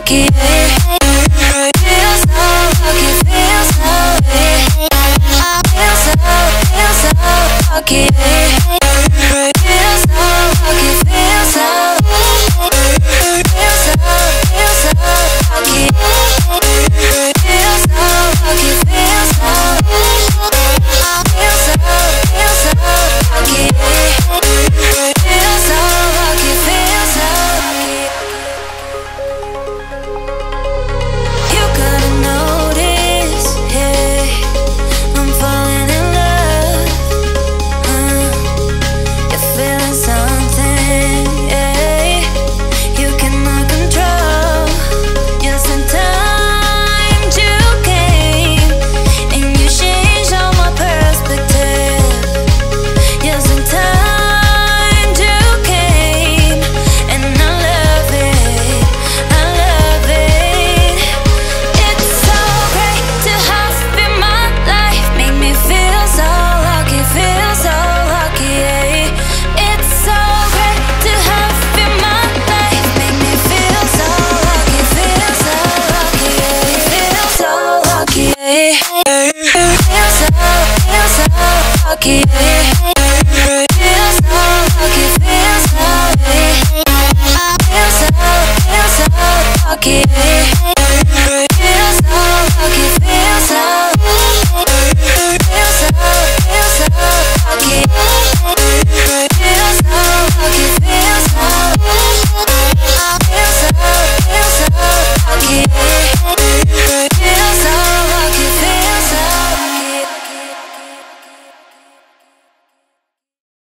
lucky. Feel so lucky, feel so lucky. Feel so lucky. Feel so lucky, feel so lucky. Feel so lucky. Feel so lucky, feel so feel so lucky. Feel so lucky, feel so lucky. You gotta notice, hey, I'm falling in love. You're feeling something, yeah, you cannot control. Just in time you came and you changed all my perspective. Just in time you came and I love it, I love it. It's so great to have in my life, make me feel so lucky, feel so lucky, yeah. It's so great to have in my life, make me feel so lucky, feel so lucky, yeah. Feel so lucky, yeah. Feel so lucky, yeah. Feel so lucky, feel so lucky. Feel so lucky, yeah.